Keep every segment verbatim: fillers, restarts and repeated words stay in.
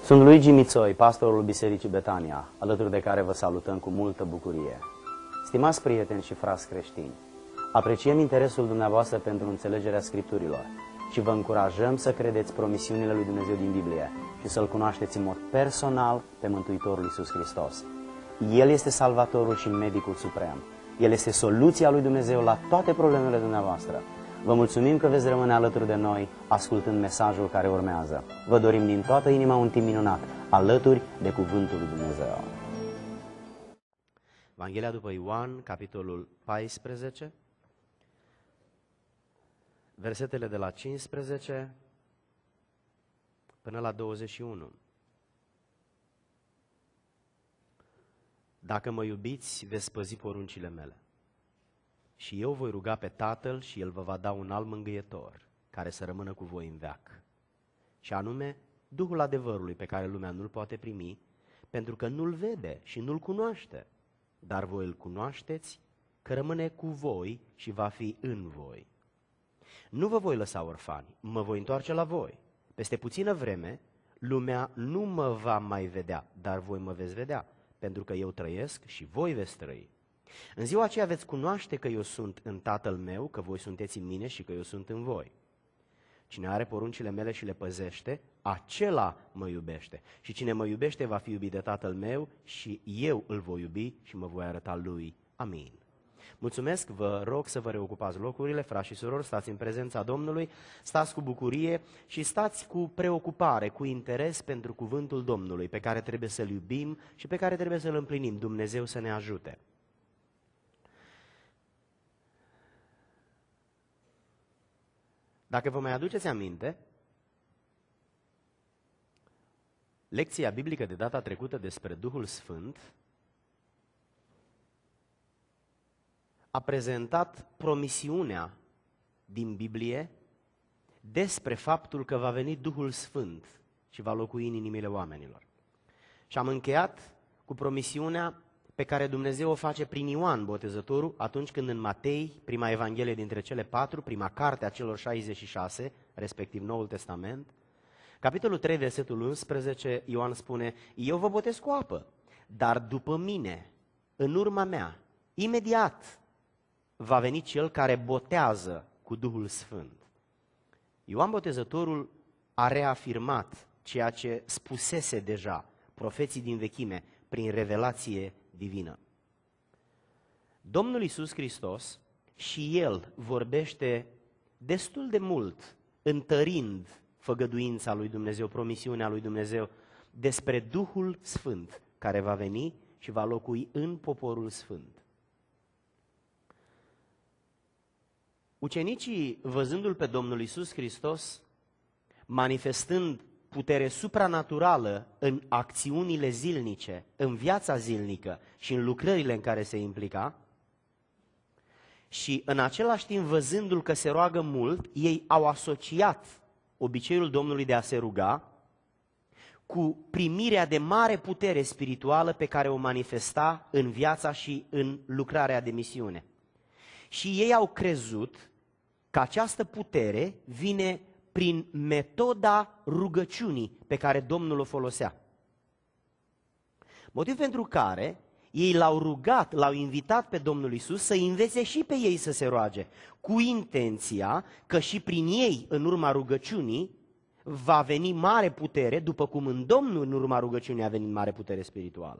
Sunt Luigi Mițoi, pastorul Bisericii Betania, alături de care vă salutăm cu multă bucurie. Stimați prieteni și frați creștini, apreciem interesul dumneavoastră pentru înțelegerea Scripturilor și vă încurajăm să credeți promisiunile lui Dumnezeu din Biblie și să-L cunoașteți în mod personal pe Mântuitorul Iisus Hristos. El este Salvatorul și Medicul Suprem. El este soluția lui Dumnezeu la toate problemele dumneavoastră. Vă mulțumim că veți rămâne alături de noi, ascultând mesajul care urmează. Vă dorim din toată inima un timp minunat, alături de Cuvântul lui Dumnezeu. Evanghelia după Ioan, capitolul paisprezece, versetele de la cincisprezece până la douăzeci și unu. Dacă mă iubiți, veți păzi poruncile mele. Și eu voi ruga pe Tatăl și El vă va da un alt mângâietor, care să rămână cu voi în veac. Și anume, Duhul adevărului pe care lumea nu-l poate primi, pentru că nu-l vede și nu-l cunoaște. Dar voi îl cunoașteți, că rămâne cu voi și va fi în voi. Nu vă voi lăsa orfani, mă voi întoarce la voi. Peste puțină vreme, lumea nu mă va mai vedea, dar voi mă veți vedea, pentru că eu trăiesc și voi veți trăi. În ziua aceea veți cunoaște că eu sunt în Tatăl meu, că voi sunteți în mine și că eu sunt în voi. Cine are poruncile mele și le păzește, acela mă iubește. Și cine mă iubește va fi iubit de Tatăl meu și eu îl voi iubi și mă voi arăta lui. Amin. Mulțumesc, vă rog să vă reocupați locurile, frați și surori, stați în prezența Domnului, stați cu bucurie și stați cu preocupare, cu interes pentru cuvântul Domnului, pe care trebuie să-L iubim și pe care trebuie să-L împlinim. Dumnezeu să ne ajute. Dacă vă mai aduceți aminte, lecția biblică de data trecută despre Duhul Sfânt a prezentat promisiunea din Biblie despre faptul că va veni Duhul Sfânt și va locui în inimile oamenilor. Și am încheiat cu promisiunea pe care Dumnezeu o face prin Ioan Botezătorul atunci când în Matei, prima Evanghelie dintre cele patru, prima carte a celor șaizeci și șase, respectiv Noul Testament, capitolul trei, versetul unsprezece, Ioan spune: eu vă botez cu apă, dar după mine, în urma mea, imediat va veni Cel care botează cu Duhul Sfânt. Ioan Botezătorul a reafirmat ceea ce spusese deja profeții din vechime prin revelație divină. Domnul Iisus Hristos și El vorbește destul de mult, întărind făgăduința lui Dumnezeu, promisiunea lui Dumnezeu, despre Duhul Sfânt care va veni și va locui în poporul sfânt. Ucenicii, văzându-L pe Domnul Iisus Hristos, manifestând putere supranaturală în acțiunile zilnice, în viața zilnică și în lucrările în care se implica, și în același timp văzându-L că se roagă mult, ei au asociat obiceiul Domnului de a se ruga cu primirea de mare putere spirituală pe care o manifesta în viața și în lucrarea de misiune. Și ei au crezut că această putere vine prin metoda rugăciunii pe care Domnul o folosea. Motiv pentru care ei l-au rugat, l-au invitat pe Domnul Iisus să învețe și pe ei să se roage, cu intenția că și prin ei, în urma rugăciunii, va veni mare putere, după cum în Domnul, în urma rugăciunii, a venit mare putere spirituală.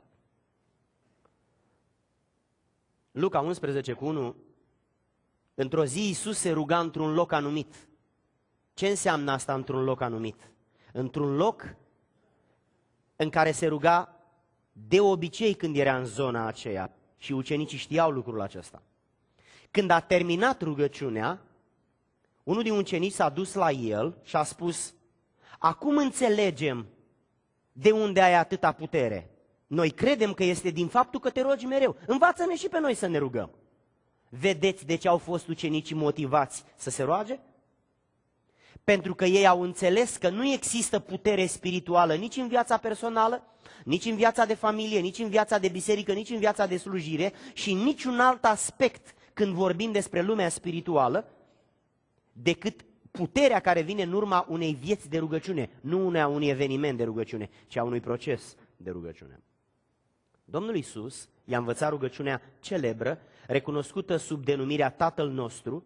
Luca unsprezece cu unu, într-o zi Iisus se ruga într-un loc anumit. Ce înseamnă asta într-un loc anumit? Într-un loc în care se ruga de obicei când era în zona aceea și ucenicii știau lucrul acesta. Când a terminat rugăciunea, unul din ucenici s-a dus la el și a spus: acum înțelegem de unde ai atâta putere. Noi credem că este din faptul că te rogi mereu. Învață-ne și pe noi să ne rugăm. Vedeți de ce au fost ucenicii motivați să se roage? Pentru că ei au înțeles că nu există putere spirituală nici în viața personală, nici în viața de familie, nici în viața de biserică, nici în viața de slujire și în niciun alt aspect când vorbim despre lumea spirituală, decât puterea care vine în urma unei vieți de rugăciune, nu a unui eveniment de rugăciune, ci a unui proces de rugăciune. Domnul Iisus i-a învățat rugăciunea celebră, recunoscută sub denumirea Tatăl nostru,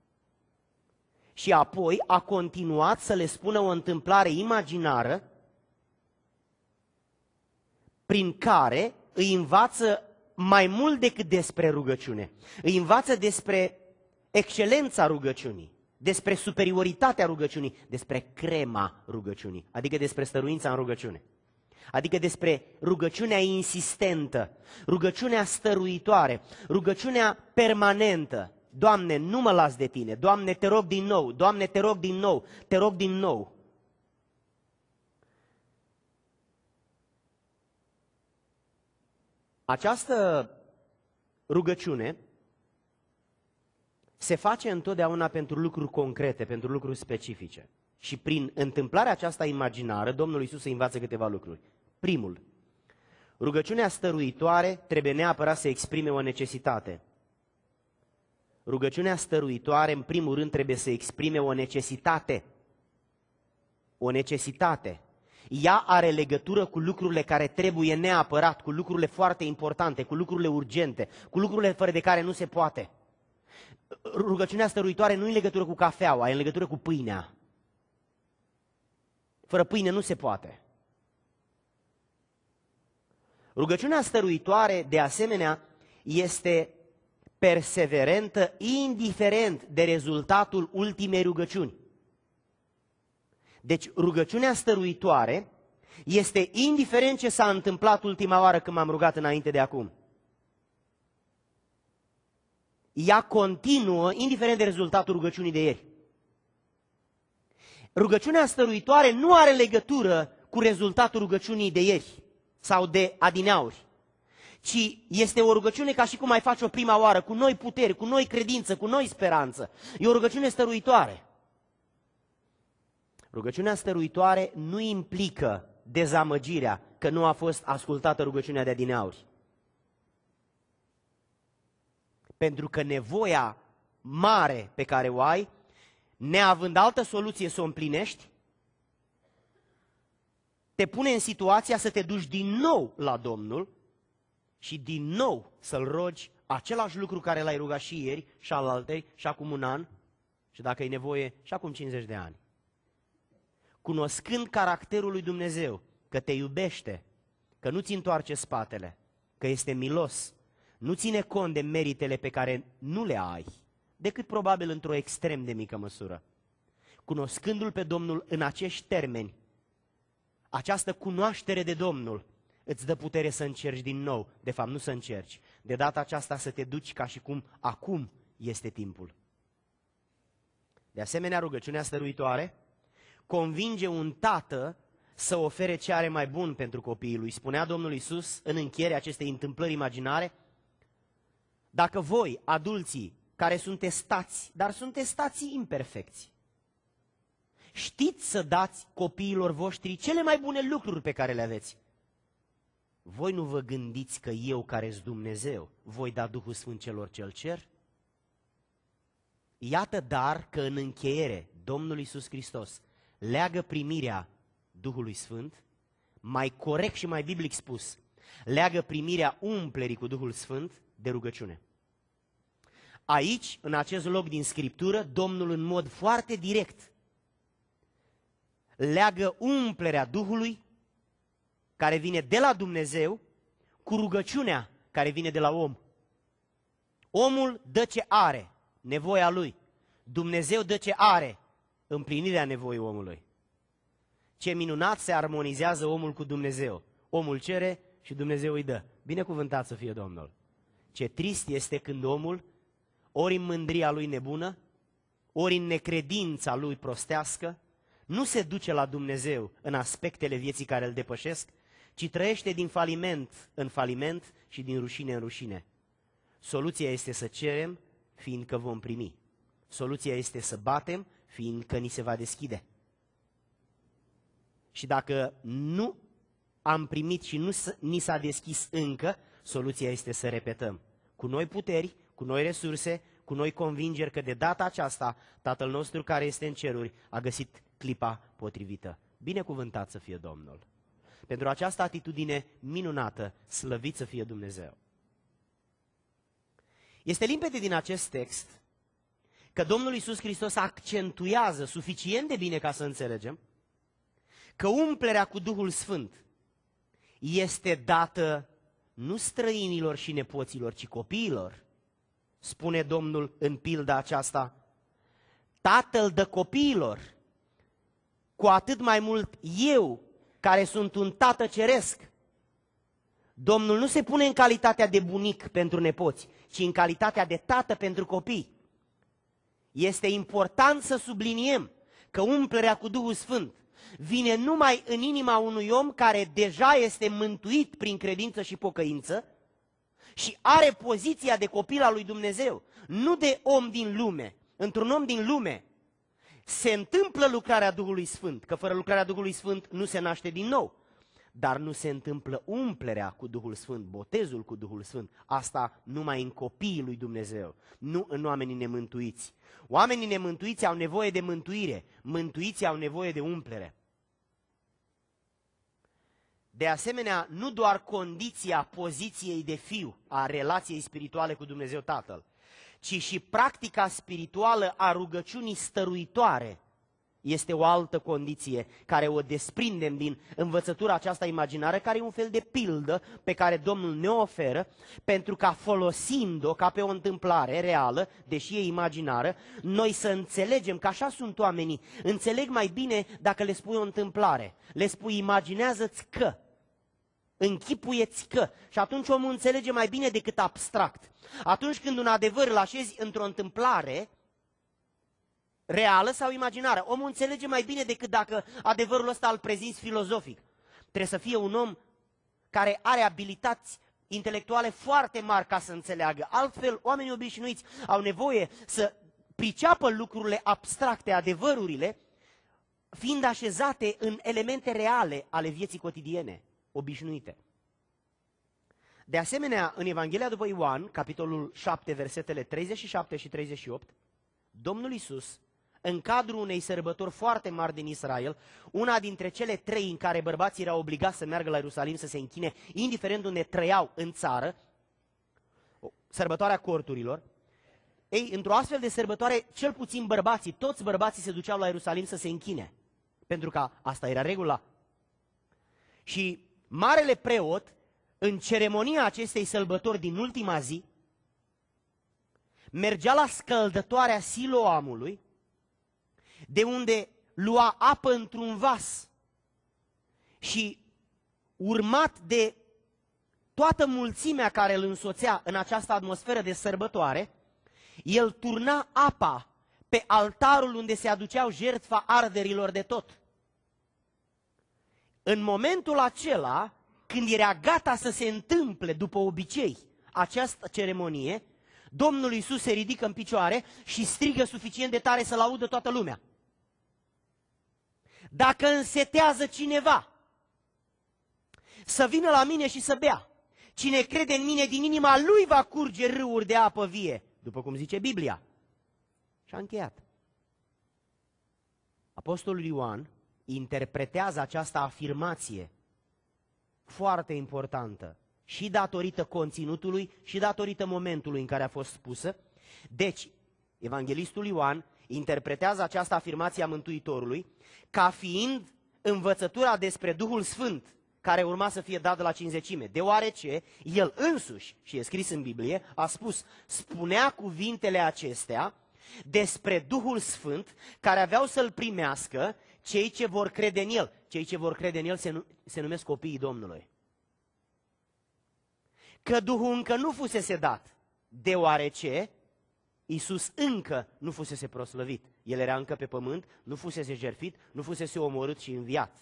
și apoi a continuat să le spună o întâmplare imaginară prin care îi învață mai mult decât despre rugăciune. Îi învață despre excelența rugăciunii, despre superioritatea rugăciunii, despre crema rugăciunii, adică despre stăruința în rugăciune. Adică despre rugăciunea insistentă, rugăciunea stăruitoare, rugăciunea permanentă. Doamne, nu mă las de Tine, Doamne, te rog din nou, Doamne, te rog din nou, te rog din nou. Această rugăciune se face întotdeauna pentru lucruri concrete, pentru lucruri specifice. Și prin întâmplarea aceasta imaginară, Domnul Iisus îi învață câteva lucruri. Primul, rugăciunea stăruitoare trebuie neapărat să exprime o necesitate. Rugăciunea stăruitoare, în primul rând, trebuie să exprime o necesitate. O necesitate. Ea are legătură cu lucrurile care trebuie neapărat, cu lucrurile foarte importante, cu lucrurile urgente, cu lucrurile fără de care nu se poate. Rugăciunea stăruitoare nu e în legătură cu cafeaua, e în legătură cu pâinea. Fără pâine nu se poate. Rugăciunea stăruitoare, de asemenea, este perseverentă, indiferent de rezultatul ultimei rugăciuni. Deci rugăciunea stăruitoare este indiferent ce s-a întâmplat ultima oară când m-am rugat înainte de acum. Ea continuă, indiferent de rezultatul rugăciunii de ieri. Rugăciunea stăruitoare nu are legătură cu rezultatul rugăciunii de ieri sau de adineauri, ci este o rugăciune ca și cum ai face o prima oară, cu noi puteri, cu noi credință, cu noi speranță. E o rugăciune stăruitoare. Rugăciunea stăruitoare nu implică dezamăgirea că nu a fost ascultată rugăciunea de adineauri. Pentru că nevoia mare pe care o ai, neavând altă soluție să o împlinești, te pune în situația să te duci din nou la Domnul și din nou să-L rogi același lucru care l-ai rugat și ieri, și alaltăi, și acum un an, și dacă e nevoie, și acum cincizeci de ani. Cunoscând caracterul lui Dumnezeu, că te iubește, că nu ți întoarce spatele, că este milos, nu ține cont de meritele pe care nu le ai, decât probabil într-o extrem de mică măsură. Cunoscându-L pe Domnul în acești termeni, această cunoaștere de Domnul îți dă putere să încerci din nou. De fapt, nu să încerci. De data aceasta să te duci ca și cum acum este timpul. De asemenea, rugăciunea stăruitoare convinge un tată să ofere ce are mai bun pentru copiii lui. Spunea Domnul Iisus în încheierea acestei întâmplări imaginare: dacă voi, adulții, care sunteți stați, dar sunteți stații imperfecți, știți să dați copiilor voștri cele mai bune lucruri pe care le aveți, voi nu vă gândiți că eu, care-s Dumnezeu, voi da Duhul Sfânt celor ce-L cer? Iată dar că în încheiere Domnul Iisus Hristos leagă primirea Duhului Sfânt, mai corect și mai biblic spus, leagă primirea umplerii cu Duhul Sfânt de rugăciune. Aici, în acest loc din Scriptură, Domnul în mod foarte direct leagă umplerea Duhului care vine de la Dumnezeu cu rugăciunea care vine de la om. Omul dă ce are, nevoia lui. Dumnezeu dă ce are, împlinirea nevoii omului. Ce minunat se armonizează omul cu Dumnezeu. Omul cere și Dumnezeu îi dă. Binecuvântat să fie Domnul. Ce trist este când omul, ori în mândria lui nebună, ori în necredința lui prostească, nu se duce la Dumnezeu în aspectele vieții care îl depășesc, ci trăiește din faliment în faliment și din rușine în rușine. Soluția este să cerem, fiindcă vom primi. Soluția este să batem, fiindcă ni se va deschide. Și dacă nu am primit și nu ni s-a deschis încă, soluția este să repetăm. Cu noi puteri, cu noi resurse, cu noi convingeri că de data aceasta Tatăl nostru care este în ceruri a găsit clipa potrivită. Binecuvântat să fie Domnul! Pentru această atitudine minunată, slăvit să fie Dumnezeu! Este limpede din acest text că Domnul Iisus Hristos accentuează suficient de bine ca să înțelegem că umplerea cu Duhul Sfânt este dată nu străinilor și nepoților, ci copiilor. Spune Domnul în pilda aceasta, Tatăl dă copiilor, cu atât mai mult eu, care sunt un tată ceresc. Domnul nu se pune în calitatea de bunic pentru nepoți, ci în calitatea de tată pentru copii. Este important să subliniem că umplerea cu Duhul Sfânt vine numai în inima unui om care deja este mântuit prin credință și pocăință și are poziția de copil al lui Dumnezeu, nu de om din lume. Într-un om din lume se întâmplă lucrarea Duhului Sfânt, că fără lucrarea Duhului Sfânt nu se naște din nou. Dar nu se întâmplă umplerea cu Duhul Sfânt, botezul cu Duhul Sfânt. Asta numai în copiii lui Dumnezeu, nu în oamenii nemântuiți. Oamenii nemântuiți au nevoie de mântuire, mântuiții au nevoie de umplere. De asemenea, nu doar condiția poziției de fiu a relației spirituale cu Dumnezeu Tatăl, ci și practica spirituală a rugăciunii stăruitoare este o altă condiție care o desprindem din învățătura aceasta imaginară, care e un fel de pildă pe care Domnul ne oferă, pentru ca folosind-o ca pe o întâmplare reală, deși e imaginară, noi să înțelegem că așa sunt oamenii. Înțeleg mai bine dacă le spui o întâmplare, le spui imaginează-ți că, închipuieți că, și atunci omul înțelege mai bine decât abstract. Atunci când un adevăr îl așezi într-o întâmplare reală sau imaginară, omul înțelege mai bine decât dacă adevărul ăsta îl prezinți filozofic. Trebuie să fie un om care are abilități intelectuale foarte mari ca să înțeleagă. Altfel, oamenii obișnuiți au nevoie să priceapă lucrurile abstracte, adevărurile, fiind așezate în elemente reale ale vieții cotidiene, obișnuite. De asemenea, în Evanghelia după Ioan, capitolul șapte, versetele treizeci și șapte și treizeci și opt, Domnul Iisus, în cadrul unei sărbători foarte mari din Israel, una dintre cele trei în care bărbații erau obligați să meargă la Ierusalim să se închine, indiferent unde trăiau în țară, sărbătoarea corturilor, ei, într-o astfel de sărbătoare, cel puțin bărbații, toți bărbații se duceau la Ierusalim să se închine, pentru că asta era regula. Și marele preot, în ceremonia acestei sărbători din ultima zi, mergea la scăldătoarea Siloamului, de unde lua apă într-un vas și, urmat de toată mulțimea care îl însoțea în această atmosferă de sărbătoare, el turna apa pe altarul unde se aduceau jertfa arderilor de tot. În momentul acela, când era gata să se întâmple după obicei această ceremonie, Domnul Iisus se ridică în picioare și strigă suficient de tare să-L audă toată lumea. Dacă însetează cineva să vină la mine și să bea, cine crede în mine, din inima lui va curge râuri de apă vie, după cum zice Biblia. Și a încheiat. Apostolul Ioan interpretează această afirmație foarte importantă și datorită conținutului și datorită momentului în care a fost spusă. Deci, evanghelistul Ioan interpretează această afirmație a Mântuitorului ca fiind învățătura despre Duhul Sfânt care urma să fie dat de la Cincizecime, deoarece el însuși, și e scris în Biblie, a spus, spunea cuvintele acestea despre Duhul Sfânt care aveau să-l primească cei ce vor crede în el. Cei ce vor crede în el se, nu, se numesc copiii Domnului. Că Duhul încă nu fusese dat, deoarece Iisus încă nu fusese proslăvit. El era încă pe pământ, nu fusese jertfit, nu fusese omorât și înviat.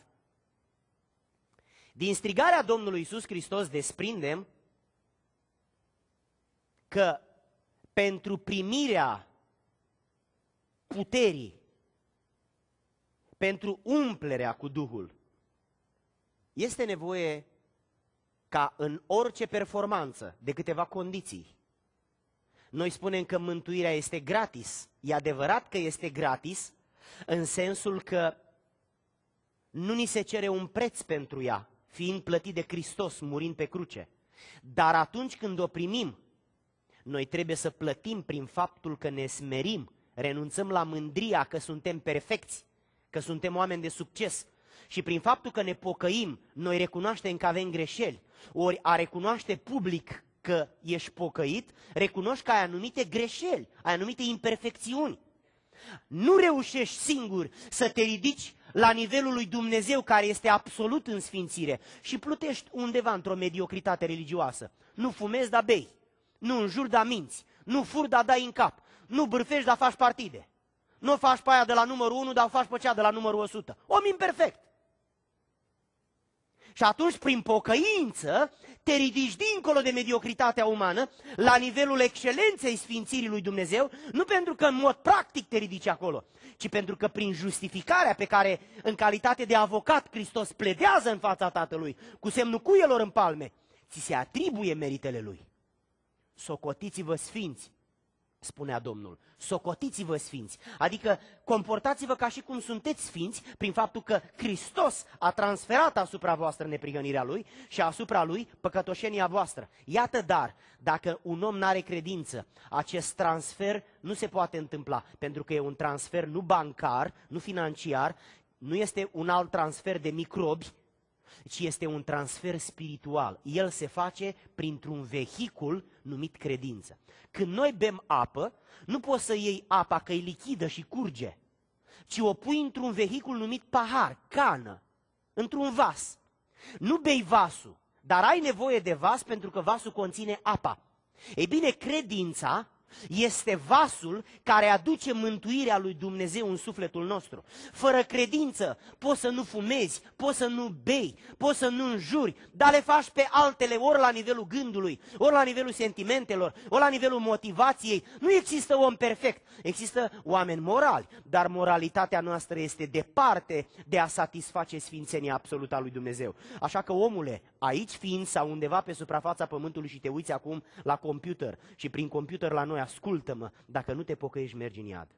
Din strigarea Domnului Iisus Hristos desprindem că pentru primirea puterii, pentru umplerea cu Duhul, este nevoie ca în orice performanță de câteva condiții. Noi spunem că mântuirea este gratis. E adevărat că este gratis, în sensul că nu ni se cere un preț pentru ea, fiind plătit de Hristos, murind pe cruce. Dar atunci când o primim, noi trebuie să plătim prin faptul că ne smerim, renunțăm la mândria că suntem perfecți, că suntem oameni de succes. Și prin faptul că ne pocăim, noi recunoaștem că avem greșeli. Ori a recunoaște public că ești pocăit, recunoști că ai anumite greșeli, ai anumite imperfecțiuni. Nu reușești singur să te ridici la nivelul lui Dumnezeu, care este absolut în sfințire, și plutești undeva într-o mediocritate religioasă. Nu fumezi, dar bei. Nu înjuri, dar minți. Nu furi, dar dai în cap. Nu bârfești, dar faci partide. Nu faci pe aia de la numărul unu, dar faci pe cea de la numărul o sută. Om imperfect. Și atunci, prin pocăință, te ridici dincolo de mediocritatea umană, la nivelul excelenței sfințirii lui Dumnezeu, nu pentru că în mod practic te ridici acolo, ci pentru că prin justificarea pe care, în calitate de avocat, Hristos pledează în fața Tatălui, cu semnul cuielor în palme, ți se atribuie meritele Lui. Socotiți-vă sfinți, spunea Domnul, socotiți-vă sfinți, adică comportați-vă ca și cum sunteți sfinți, prin faptul că Hristos a transferat asupra voastră neprihănirea Lui și asupra Lui păcătoșenia voastră. Iată dar, dacă un om n-are credință, acest transfer nu se poate întâmpla, pentru că e un transfer nu bancar, nu financiar, nu este un alt transfer de microbi, ci este un transfer spiritual. El se face printr-un vehicul numit credință. Când noi bem apă, nu poți să iei apa că e lichidă și curge, ci o pui într-un vehicul numit pahar, cană, într-un vas. Nu bei vasul, dar ai nevoie de vas pentru că vasul conține apa. Ei bine, credința este vasul care aduce mântuirea lui Dumnezeu în sufletul nostru. Fără credință poți să nu fumezi, poți să nu bei, poți să nu înjuri, dar le faci pe altele, ori la nivelul gândului, ori la nivelul sentimentelor, ori la nivelul motivației. Nu există om perfect, există oameni morali, dar moralitatea noastră este departe de a satisface sfințenia absolută a lui Dumnezeu. Așa că, omule, aici fiind sau undeva pe suprafața pământului și te uiți acum la computer și prin computer la noi, ascultă-mă, dacă nu te pocăiești, mergi în iad.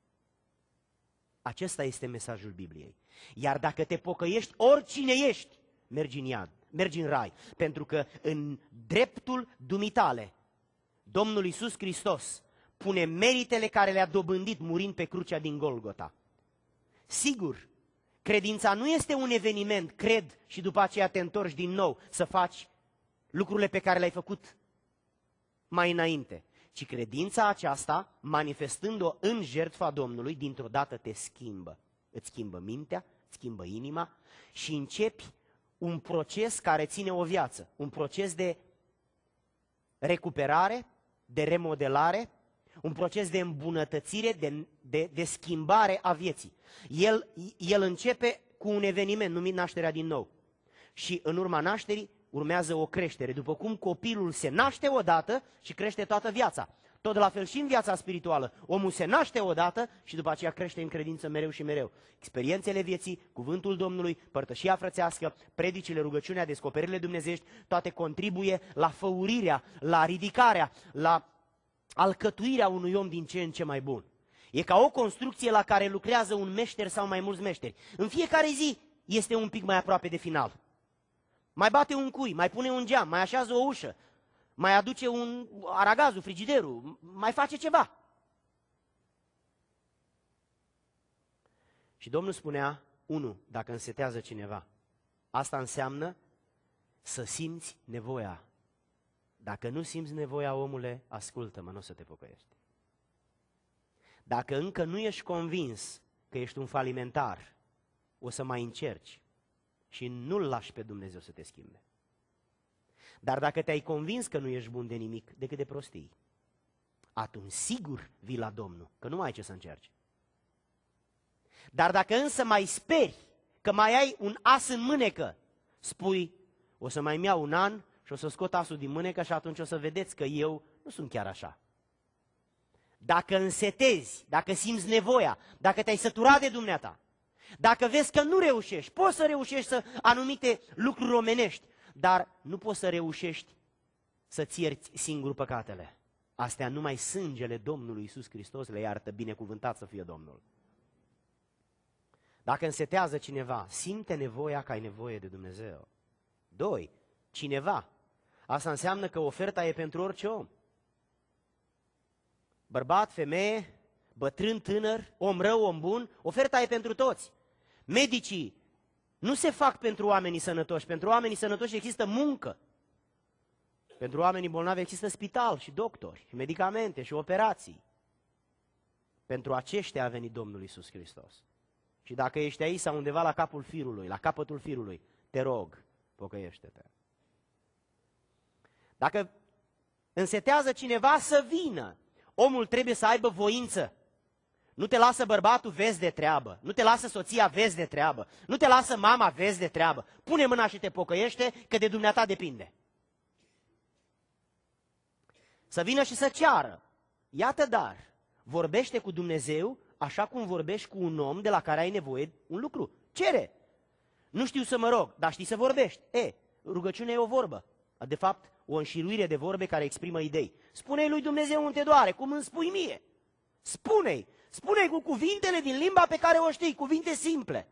Acesta este mesajul Bibliei. Iar dacă te pocăiești, oricine ești, mergi în iad, mergi în rai. Pentru că în dreptul dumitale, Domnul Iisus Hristos pune meritele care le-a dobândit murind pe crucea din Golgota. Sigur, credința nu este un eveniment, cred, și după aceea te întorci din nou să faci lucrurile pe care le-ai făcut mai înainte. Ci credința aceasta, manifestând-o în jertfa Domnului, dintr-o dată te schimbă. Îți schimbă mintea, îți schimbă inima și începi un proces care ține o viață. Un proces de recuperare, de remodelare, un proces de îmbunătățire, de, de, de schimbare a vieții. El, el începe cu un eveniment numit nașterea din nou. Și în urma nașterii urmează o creștere, după cum copilul se naște odată și crește toată viața. Tot de la fel și în viața spirituală. Omul se naște odată și după aceea crește în credință mereu și mereu. Experiențele vieții, cuvântul Domnului, părtășia frățească, predicile, rugăciunea, descoperirile dumnezeiești, toate contribuie la făurirea, la ridicarea, la alcătuirea unui om din ce în ce mai bun. E ca o construcție la care lucrează un meșter sau mai mulți meșteri. În fiecare zi este un pic mai aproape de final. Mai bate un cui, mai pune un geam, mai așează o ușă, mai aduce un aragazul, frigiderul, mai face ceva. Și Domnul spunea, unu, dacă însetează cineva, asta înseamnă să simți nevoia. Dacă nu simți nevoia, omule, ascultă-mă, nu o să te pocăiești. Dacă încă nu ești convins că ești un falimentar, o să mai încerci. Și nu-L lași pe Dumnezeu să te schimbe. Dar dacă te-ai convins că nu ești bun de nimic decât de prostii, atunci sigur vii la Domnul, că nu mai ai ce să încerci. Dar dacă însă mai speri că mai ai un as în mânecă, spui, o să mai iau un an și o să scot asul din mânecă și atunci o să vedeți că eu nu sunt chiar așa. Dacă însetezi, dacă simți nevoia, dacă te-ai săturat de dumneata, dacă vezi că nu reușești, poți să reușești să anumite lucruri omenești, dar nu poți să reușești să-ți ierți singur păcatele. Astea numai sângele Domnului Iisus Hristos le iartă, binecuvântat să fie Domnul. Dacă însetează cineva, simte nevoia că ai nevoie de Dumnezeu. Doi, cineva. Asta înseamnă că oferta e pentru orice om. Bărbat, femeie, bătrân, tânăr, om rău, om bun, oferta e pentru toți. Medicii nu se fac pentru oamenii sănătoși, pentru oamenii sănătoși există muncă. Pentru oamenii bolnavi există spital și doctori, și medicamente și operații. Pentru aceștia a venit Domnul Iisus Hristos. Și dacă ești aici sau undeva la capul firului, la capătul firului, te rog, pocăiește-te. Dacă însetează cineva să vină, omul trebuie să aibă voință. Nu te lasă bărbatul, vezi de treabă. Nu te lasă soția, vezi de treabă. Nu te lasă mama, vezi de treabă. Pune mâna și te pocăiește, că de dumneata depinde. Să vină și să ceară. Iată dar, vorbește cu Dumnezeu așa cum vorbești cu un om de la care ai nevoie un lucru. Cere. Nu știu să mă rog, dar știi să vorbești. E, rugăciunea e o vorbă. De fapt, o înșiruire de vorbe care exprimă idei. Spune-i lui Dumnezeu unde doare, cum îmi spui mie. Spune-i. Spune-i cu cuvintele din limba pe care o știi, cuvinte simple.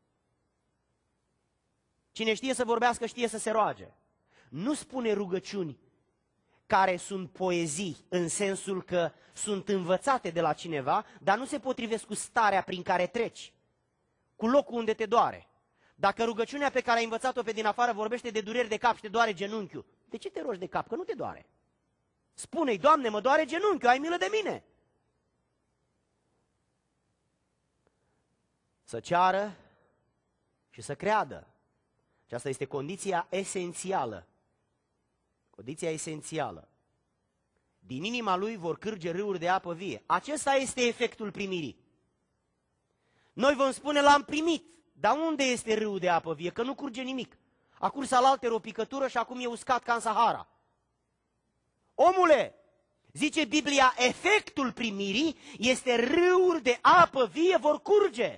Cine știe să vorbească, știe să se roage. Nu spune rugăciuni care sunt poezii, în sensul că sunt învățate de la cineva, dar nu se potrivesc cu starea prin care treci, cu locul unde te doare. Dacă rugăciunea pe care ai învățat-o pe din afară vorbește de dureri de cap și te doare genunchiul, de ce te rogi de cap? Că nu te doare. Spune-i, Doamne, mă doare genunchiul, ai milă de mine. Să ceară și să creadă. Și asta este condiția esențială. Condiția esențială. Din inima lui vor cârge râuri de apă vie. Acesta este efectul primirii. Noi vom spune, l-am primit. Dar unde este râul de apă vie? Că nu curge nimic. A curs alalter o picătură și acum e uscat ca în Sahara. Omule, zice Biblia, efectul primirii este râuri de apă vie vor curge.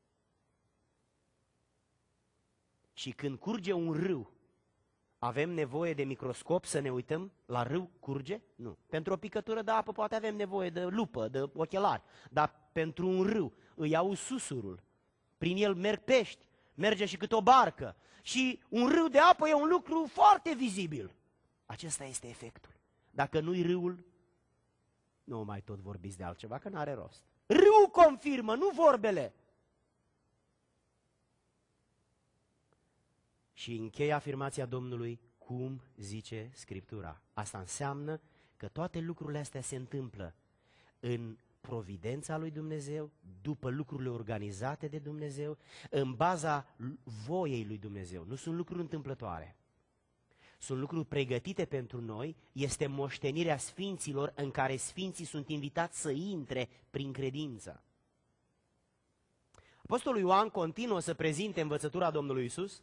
Și când curge un râu, avem nevoie de microscop să ne uităm la râu curge? Nu. Pentru o picătură de apă poate avem nevoie de lupă, de ochelari, dar pentru un râu îi auzi susurul. Prin el merg pești, merge și cât o barcă. Și un râu de apă e un lucru foarte vizibil. Acesta este efectul. Dacă nu-i râul, nu mai tot vorbiți de altceva, că n-are rost. Râul confirmă, nu vorbele. Și încheie afirmația Domnului, cum zice Scriptura. Asta înseamnă că toate lucrurile astea se întâmplă în providența lui Dumnezeu, după lucrurile organizate de Dumnezeu, în baza voiei lui Dumnezeu. Nu sunt lucruri întâmplătoare. Sunt lucruri pregătite pentru noi, este moștenirea sfinților în care sfinții sunt invitați să intre prin credință. Apostolul Ioan continuă să prezinte învățătura Domnului Iisus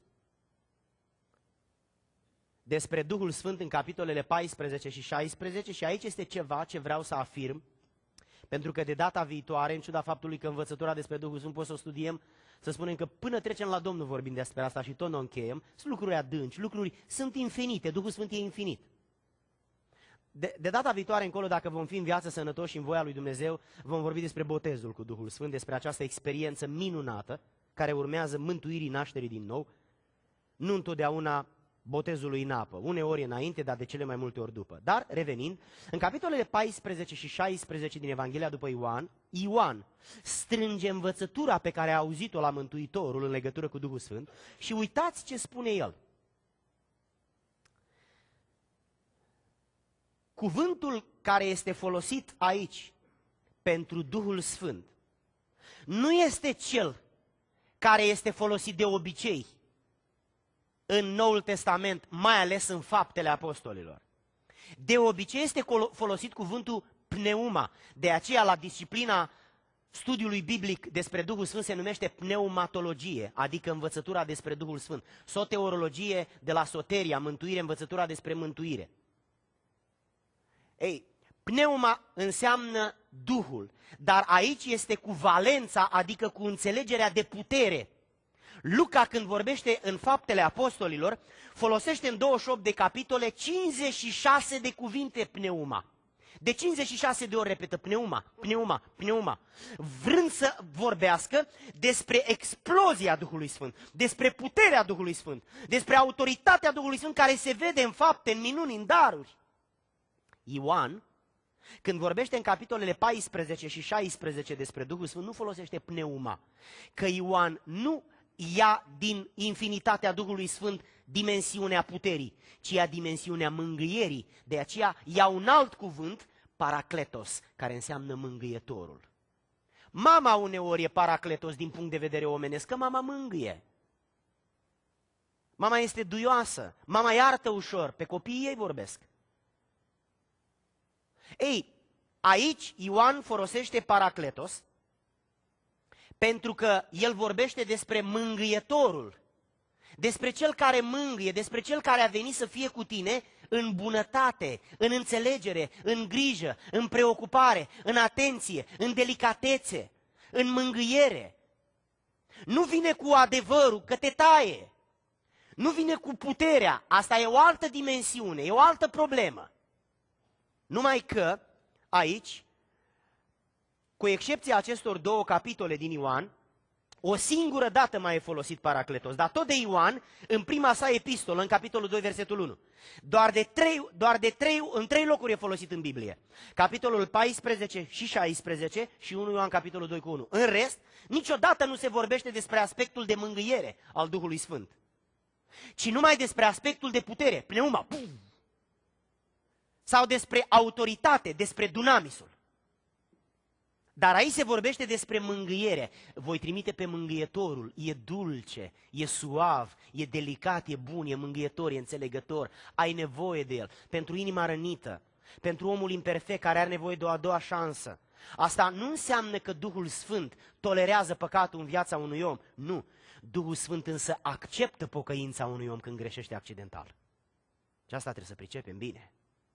despre Duhul Sfânt în capitolele paisprezece și șaisprezece și aici este ceva ce vreau să afirm, pentru că de data viitoare, în ciuda faptului că învățătura despre Duhul Sfânt pot să o studiem, să spunem că până trecem la Domnul vorbim despre asta și tot nu încheiem, sunt lucruri adânci, lucruri sunt infinite, Duhul Sfânt e infinit. De, de data viitoare încolo, dacă vom fi în viață sănătoși și în voia lui Dumnezeu, vom vorbi despre botezul cu Duhul Sfânt, despre această experiență minunată care urmează mântuirii, nașterii din nou, nu întotdeauna botezului în apă, uneori înainte, dar de cele mai multe ori după. Dar, revenind, în capitolele paisprezece și șaisprezece din Evanghelia după Ioan, Ioan strânge învățătura pe care a auzit-o la Mântuitorul în legătură cu Duhul Sfânt și uitați ce spune el. Cuvântul care este folosit aici pentru Duhul Sfânt nu este cel care este folosit de obicei în Noul Testament, mai ales în Faptele Apostolilor. De obicei este folosit cuvântul pneuma, de aceea la disciplina studiului biblic despre Duhul Sfânt se numește pneumatologie, adică învățătura despre Duhul Sfânt. Soteriologie de la soteria, mântuire, învățătura despre mântuire. Ei, pneuma înseamnă Duhul, dar aici este cu valența, adică cu înțelegerea de putere. Luca, când vorbește în Faptele Apostolilor, folosește în douăzeci și opt de capitole cincizeci și șase de cuvinte pneuma. De cincizeci și șase de ori repetă pneuma, pneuma, pneuma, vrând să vorbească despre explozia Duhului Sfânt, despre puterea Duhului Sfânt, despre autoritatea Duhului Sfânt care se vede în fapte, în minuni, în daruri. Ioan, când vorbește în capitolele paisprezece și șaisprezece despre Duhul Sfânt, nu folosește pneuma, că Ioan nu ia din infinitatea Duhului Sfânt dimensiunea puterii, ci ia dimensiunea mângâierii. De aceea ia un alt cuvânt, paracletos, care înseamnă mângâietorul. Mama uneori e paracletos din punct de vedere omenesc, că mama mângâie. Mama este duioasă, mama iartă ușor, pe copiii ei vorbesc. Ei, aici Ioan folosește paracletos pentru că el vorbește despre mângâietorul, despre cel care mângâie, despre cel care a venit să fie cu tine în bunătate, în înțelegere, în grijă, în preocupare, în atenție, în delicatețe, în mângâiere. Nu vine cu adevărul că te taie, nu vine cu puterea, asta e o altă dimensiune, e o altă problemă. Numai că aici, cu excepția acestor două capitole din Ioan, o singură dată mai e folosit paracletos, dar tot de Ioan, în prima sa epistolă, în capitolul doi, versetul unu. Doar de trei, doar de trei, în trei locuri e folosit în Biblie. Capitolul paisprezece și șaisprezece și unu Ioan capitolul doi cu unu. În rest, niciodată nu se vorbește despre aspectul de mângâiere al Duhului Sfânt, ci numai despre aspectul de putere, pneuma, pum, sau despre autoritate, despre dunamisul. Dar aici se vorbește despre mângâiere. Voi trimite pe mângâietorul, e dulce, e suav, e delicat, e bun, e mângâietor, e înțelegător. Ai nevoie de el. Pentru inima rănită, pentru omul imperfect care are nevoie de o a doua șansă. Asta nu înseamnă că Duhul Sfânt tolerează păcatul în viața unui om. Nu. Duhul Sfânt însă acceptă pocăința unui om când greșește accidental. Și asta trebuie să pricepem bine.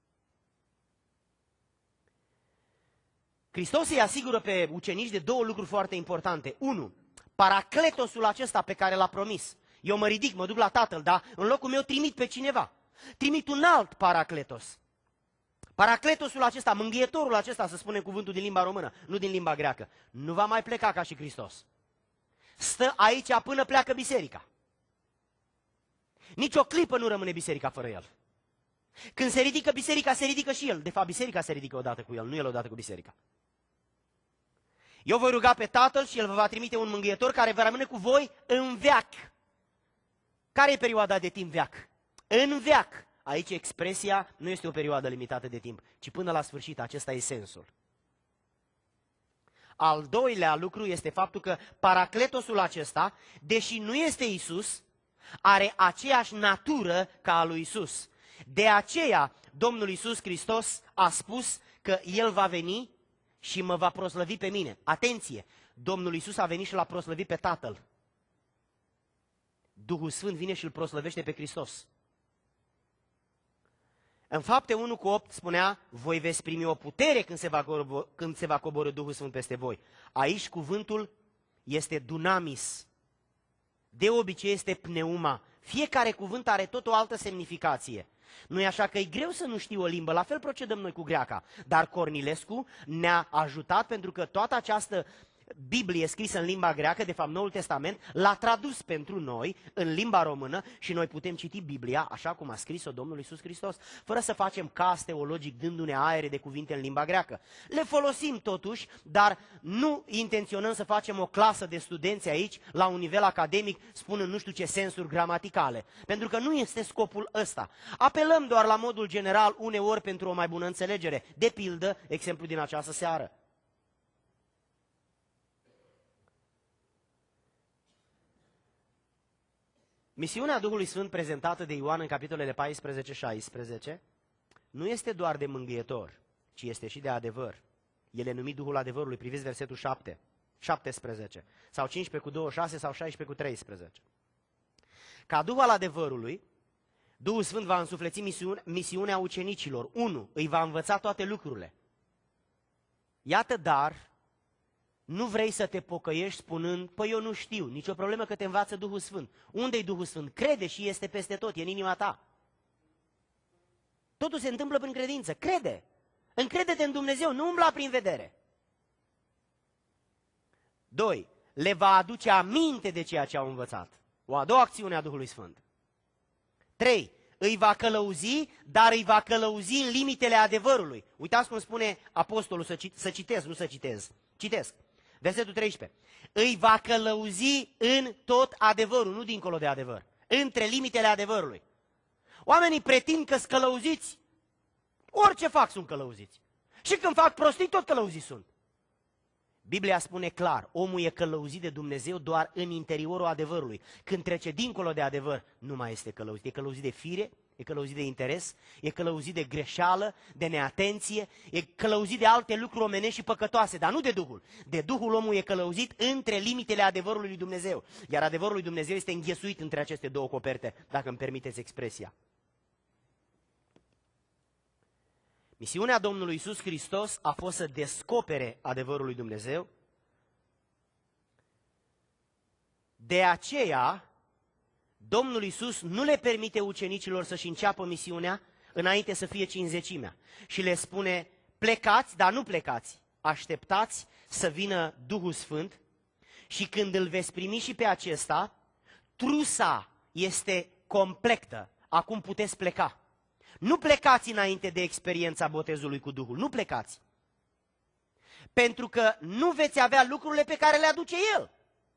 Hristos îi asigură pe ucenici de două lucruri foarte importante. Unu, paracletosul acesta pe care l-a promis. Eu mă ridic, mă duc la Tatăl, dar în locul meu trimit pe cineva. Trimit un alt paracletos. Paracletosul acesta, mângâietorul acesta, să spunem cuvântul din limba română, nu din limba greacă, nu va mai pleca ca și Hristos. Stă aici până pleacă biserica. Nici o clipă nu rămâne biserica fără el. Când se ridică biserica, se ridică și el. De fapt, biserica se ridică odată cu el, nu el odată cu biserica. Eu voi ruga pe Tatăl și El vă va trimite un mângâietor care va rămâne cu voi în veac. Care e perioada de timp veac? În veac. Aici expresia nu este o perioadă limitată de timp, ci până la sfârșit. Acesta e sensul. Al doilea lucru este faptul că paracletosul acesta, deși nu este Isus, are aceeași natură ca a lui Isus. De aceea, Domnul Iisus Hristos a spus că El va veni și mă va proslăvi pe mine. Atenție! Domnul Iisus a venit și l-a proslăvit pe Tatăl. Duhul Sfânt vine și îl proslăvește pe Hristos. În Fapte unu cu opt spunea, voi veți primi o putere când se va coborî, când se va coborî Duhul Sfânt peste voi. Aici cuvântul este dunamis. De obicei este pneuma. Fiecare cuvânt are tot o altă semnificație. Nu e așa că e greu să nu știi o limbă, la fel procedăm noi cu greaca. Dar Cornilescu ne-a ajutat pentru că toată această Biblie scrisă în limba greacă, de fapt Noul Testament, l-a tradus pentru noi în limba română și noi putem citi Biblia așa cum a scris-o Domnul Iisus Hristos, fără să facem caz teologic dându-ne aere de cuvinte în limba greacă. Le folosim totuși, dar nu intenționăm să facem o clasă de studenți aici, la un nivel academic, spunând nu știu ce sensuri gramaticale, pentru că nu este scopul ăsta. Apelăm doar la modul general uneori pentru o mai bună înțelegere. De pildă, exemplu din această seară. Misiunea Duhului Sfânt prezentată de Ioan în capitolele paisprezece șaisprezece nu este doar de mângâietor, ci este și de adevăr. El e numit Duhul adevărului, priviți versetul șapte, șaptesprezece, sau cincisprezece cu douăzeci și șase sau șaisprezece cu treisprezece. Ca Duh al adevărului, Duhul Sfânt va însufleți misiune, misiunea ucenicilor. unu. Îi va învăța toate lucrurile. Iată, dar nu vrei să te pocăiești spunând, păi eu nu știu, nicio problemă că te învață Duhul Sfânt. Unde-i Duhul Sfânt? Crede și este peste tot, e în inima ta. Totul se întâmplă prin credință, crede. Încrede-te în Dumnezeu, nu umbla prin vedere. Doi, le va aduce aminte de ceea ce au învățat. O a doua acțiune a Duhului Sfânt. Trei, îi va călăuzi, dar îi va călăuzi în limitele adevărului. Uitați cum spune apostolul, să, cit, să citesc, nu să citez. Citesc. Versetul treisprezece. Îi va călăuzi în tot adevărul, nu dincolo de adevăr. Între limitele adevărului. Oamenii pretind că sunt călăuziți. Orice fac sunt călăuziți. Și când fac prostii, tot călăuziți sunt. Biblia spune clar, omul e călăuzit de Dumnezeu doar în interiorul adevărului. Când trece dincolo de adevăr, nu mai este călăuzit. E călăuzit de fire, e călăuzit de interes, e călăuzit de greșeală, de neatenție, e călăuzit de alte lucruri omenești și păcătoase, dar nu de Duhul. De Duhul omul e călăuzit între limitele adevărului lui Dumnezeu. Iar adevărul lui Dumnezeu este înghesuit între aceste două coperte, dacă îmi permiteți expresia. Misiunea Domnului Iisus Hristos a fost să descopere adevărul lui Dumnezeu. De aceea, Domnul Iisus nu le permite ucenicilor să-și înceapă misiunea înainte să fie cincizecimea. Și le spune, plecați, dar nu plecați, așteptați să vină Duhul Sfânt și când îl veți primi și pe acesta, trusa este completă, acum puteți pleca. Nu plecați înainte de experiența botezului cu Duhul, nu plecați. Pentru că nu veți avea lucrurile pe care le aduce El.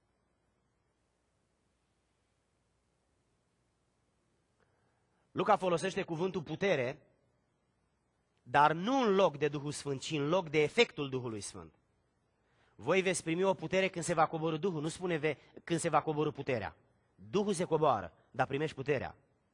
Luca folosește cuvântul putere, dar nu în loc de Duhul Sfânt, ci în loc de efectul Duhului Sfânt. Voi veți primi o putere când se va coborî Duhul, nu spune ve, când se va coborî puterea. Duhul se coboară, dar primești puterea.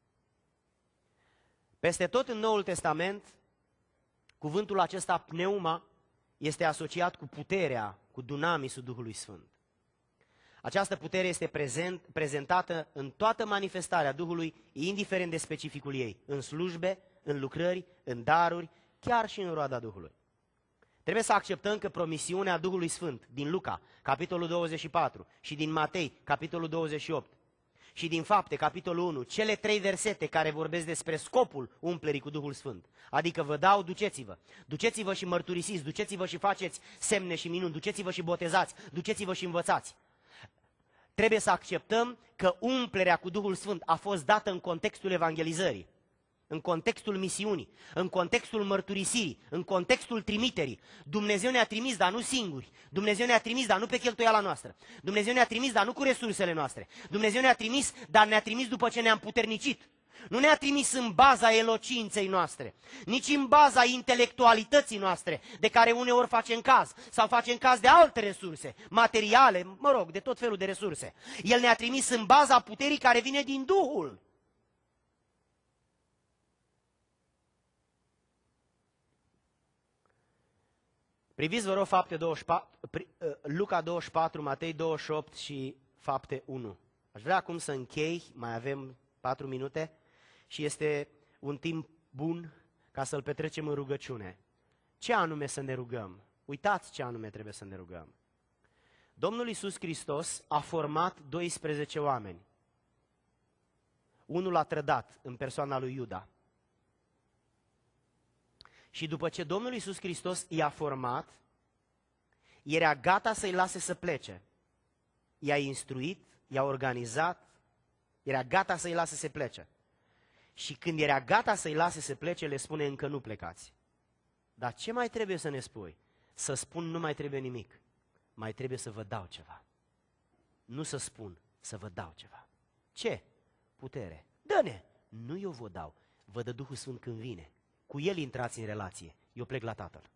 Peste tot în Noul Testament, cuvântul acesta pneuma este asociat cu puterea, cu dunamisul Duhului Sfânt. Această putere este prezent, prezentată în toată manifestarea Duhului, indiferent de specificul ei, în slujbe, în lucrări, în daruri, chiar și în roada Duhului. Trebuie să acceptăm că promisiunea Duhului Sfânt din Luca, capitolul douăzeci și patru, și din Matei, capitolul douăzeci și opt, și din Fapte, capitolul unu, cele trei versete care vorbesc despre scopul umplerii cu Duhul Sfânt. Adică vă dau, duceți-vă, duceți-vă și mărturisiți, duceți-vă și faceți semne și minuni, duceți-vă și botezați, duceți-vă și învățați. Trebuie să acceptăm că umplerea cu Duhul Sfânt a fost dată în contextul evangelizării, în contextul misiunii, în contextul mărturisirii, în contextul trimiterii. Dumnezeu ne-a trimis, dar nu singuri. Dumnezeu ne-a trimis, dar nu pe cheltuiala noastră. Dumnezeu ne-a trimis, dar nu cu resursele noastre. Dumnezeu ne-a trimis, dar ne-a trimis după ce ne-am puternicit. Nu ne-a trimis în baza elocinței noastre, nici în baza intelectualității noastre, de care uneori facem caz, sau facem caz de alte resurse, materiale, mă rog, de tot felul de resurse. El ne-a trimis în baza puterii care vine din Duhul. Priviți, vă rog, Fapte douăzeci și patru, Luca douăzeci și patru, Matei douăzeci și opt și Fapte unu. Aș vrea acum să închei, mai avem patru minute și este un timp bun ca să-l petrecem în rugăciune. Ce anume să ne rugăm? Uitați ce anume trebuie să ne rugăm. Domnul Iisus Hristos a format doisprezece oameni. Unul a trădat în persoana lui Iuda. Și după ce Domnul Iisus Hristos i-a format, era gata să-i lase să plece. I-a instruit, i-a organizat, era gata să-i lase să plece. Și când era gata să-i lase să plece, le spune, încă nu plecați. Dar ce mai trebuie să ne spui? Să spun, nu mai trebuie nimic. Mai trebuie să vă dau ceva. Nu să spun, să vă dau ceva. Ce? Putere. Dă-ne! Nu eu vă dau, vă dă Duhul Sfânt când vine. Cu El intrați în relație, eu plec la Tatăl.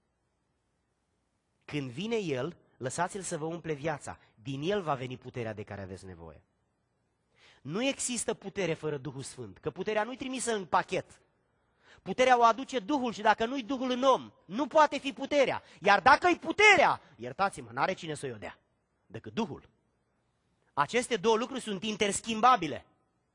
Când vine El, lăsați-L să vă umple viața, din El va veni puterea de care aveți nevoie. Nu există putere fără Duhul Sfânt, că puterea nu-i trimisă în pachet. Puterea o aduce Duhul și dacă nu-i Duhul în om, nu poate fi puterea. Iar dacă-i puterea, iertați-mă, n-are cine să-i o dea, decât Duhul. Aceste două lucruri sunt interschimbabile.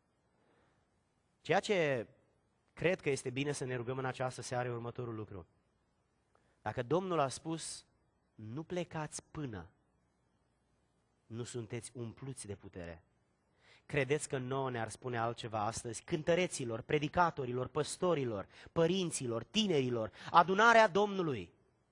Ceea ce cred că este bine să ne rugăm în această seară următorul lucru. Dacă Domnul a spus, nu plecați până nu sunteți umpluți de putere. Credeți că nouă ne-ar spune altceva astăzi? Cântăreților, predicatorilor, păstorilor, părinților, tinerilor, adunarea Domnului.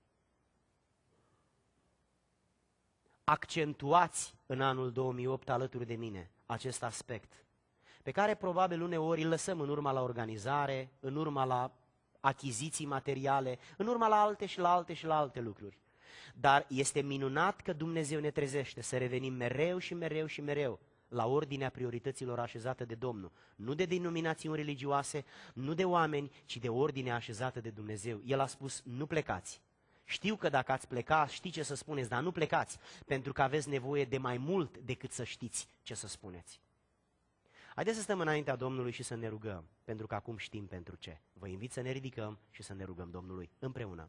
Accentuați în anul două mii opt alături de mine acest aspect, pe care probabil uneori îl lăsăm în urma la organizare, în urma la achiziții materiale, în urma la alte și la alte și la alte lucruri. Dar este minunat că Dumnezeu ne trezește să revenim mereu și mereu și mereu la ordinea priorităților așezată de Domnul. Nu de denominațiuni religioase, nu de oameni, ci de ordinea așezată de Dumnezeu. El a spus, nu plecați. Știu că dacă ați pleca, știi ce să spuneți, dar nu plecați, pentru că aveți nevoie de mai mult decât să știți ce să spuneți. Haideți să stăm înaintea Domnului și să ne rugăm, pentru că acum știm pentru ce. Vă invit să ne ridicăm și să ne rugăm Domnului împreună.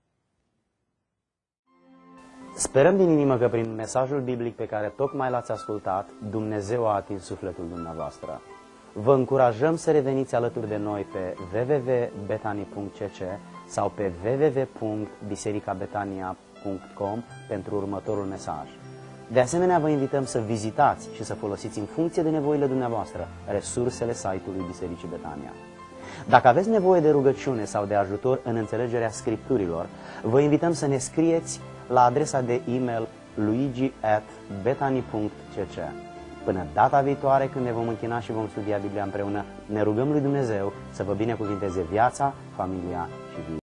Sperăm din inimă că prin mesajul biblic pe care tocmai l-ați ascultat, Dumnezeu a atins sufletul dumneavoastră. Vă încurajăm să reveniți alături de noi pe w w w punct betani punct c c sau pe w w w punct biserica betania punct com pentru următorul mesaj. De asemenea, vă invităm să vizitați și să folosiți în funcție de nevoile dumneavoastră resursele site-ului Bisericii Betania. Dacă aveți nevoie de rugăciune sau de ajutor în înțelegerea Scripturilor, vă invităm să ne scrieți la adresa de e-mail luigi at betani punct c c. Până data viitoare, când ne vom închina și vom studia Biblia împreună, ne rugăm lui Dumnezeu să vă binecuvinteze viața, familia și viața.